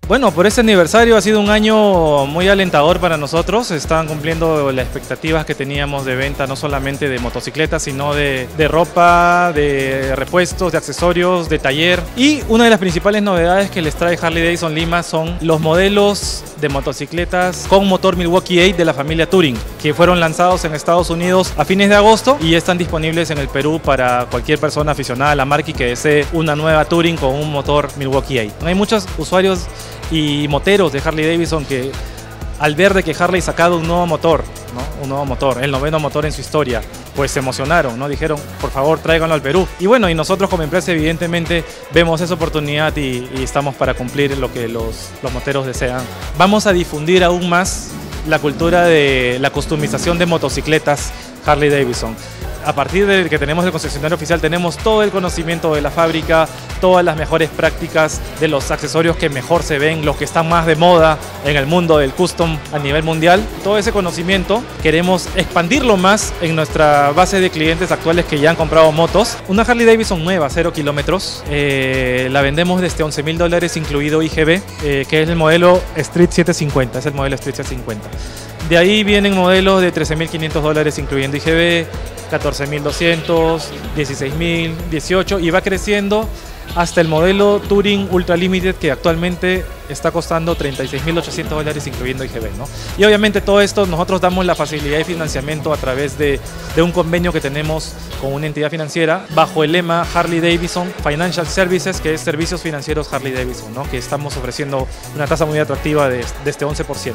Bueno, por este aniversario ha sido un año muy alentador para nosotros. Están cumpliendo las expectativas que teníamos de venta, no solamente de motocicletas, sino de ropa, de repuestos, de accesorios, de taller. Y una de las principales novedades que les trae Harley Davidson Lima son los modelos de motocicletas con motor Milwaukee 8 de la familia Touring, que fueron lanzados en Estados Unidos a fines de agosto y están disponibles en el Perú para cualquier persona aficionada a la marca y que desee una nueva Touring con un motor Milwaukee 8. Hay muchos usuarios y moteros de Harley Davidson que al ver de que Harley ha sacado un nuevo motor, ¿no? Un nuevo motor, el 9º motor en su historia, pues se emocionaron, ¿no? Dijeron, por favor, tráiganlo al Perú. Y bueno, y nosotros como empresa evidentemente vemos esa oportunidad y estamos para cumplir lo que los moteros desean. Vamos a difundir aún más la cultura de la customización de motocicletas Harley Davidson. A partir de que tenemos el concesionario oficial, tenemos todo el conocimiento de la fábrica, todas las mejores prácticas de los accesorios que mejor se ven, los que están más de moda en el mundo del custom a nivel mundial. Todo ese conocimiento queremos expandirlo más en nuestra base de clientes actuales que ya han comprado motos. Una Harley Davidson nueva, 0 kilómetros, la vendemos desde $11.000 incluido IGB, que es el modelo Street 750, es el modelo Street 750. De ahí vienen modelos de $13.500 incluyendo IGB, 14.200, 16.000, 18 y va creciendo hasta el modelo Touring Ultra Limited que actualmente está costando $36.800 incluyendo IGB, ¿no? Y obviamente todo esto nosotros damos la facilidad de financiamiento a través de un convenio que tenemos con una entidad financiera bajo el lema Harley Davidson Financial Services, que es servicios financieros Harley Davidson, ¿no? Que estamos ofreciendo una tasa muy atractiva de este 11%.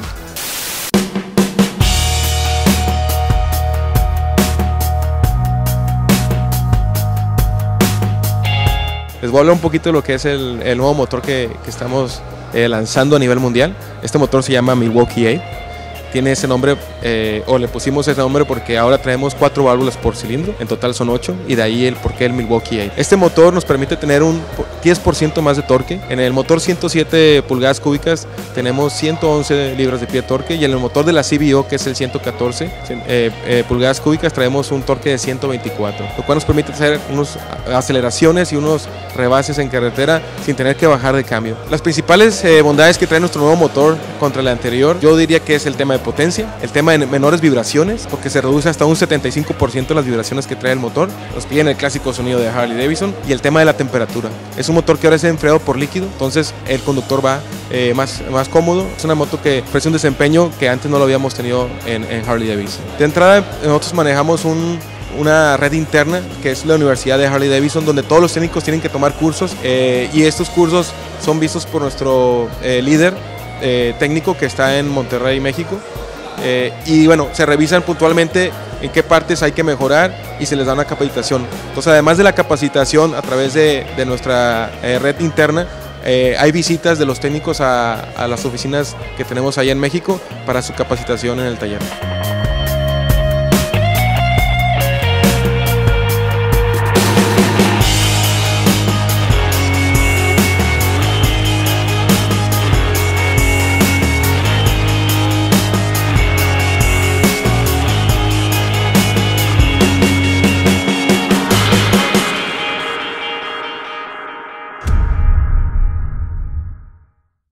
Les voy a hablar un poquito de lo que es el nuevo motor que estamos lanzando a nivel mundial. Este motor se llama Milwaukee 8. Tiene ese nombre, o le pusimos ese nombre porque ahora traemos 4 válvulas por cilindro, en total son 8, y de ahí el porqué el Milwaukee 8. Este motor nos permite tener un 10% más de torque. En el motor 107 pulgadas cúbicas tenemos 111 libras de pie de torque, y en el motor de la CVO, que es el 114 pulgadas cúbicas, traemos un torque de 124, lo cual nos permite hacer unas aceleraciones y unos rebases en carretera sin tener que bajar de cambio. Las principales bondades que trae nuestro nuevo motor contra el anterior, yo diría que es el tema de potencia, el tema de menores vibraciones, porque se reduce hasta un 75% las vibraciones que trae el motor, nos piden el clásico sonido de Harley Davidson, y el tema de la temperatura. Es un motor que ahora es enfriado por líquido, entonces el conductor va más cómodo. Es una moto que ofrece un desempeño que antes no lo habíamos tenido en Harley Davidson. De entrada, nosotros manejamos una red interna que es la Universidad de Harley Davidson, donde todos los técnicos tienen que tomar cursos, y estos cursos son vistos por nuestro líder técnico que está en Monterrey, México, y bueno, se revisan puntualmente en qué partes hay que mejorar y se les da una capacitación. Entonces, además de la capacitación a través de nuestra red interna, hay visitas de los técnicos a las oficinas que tenemos allá en México para su capacitación en el taller.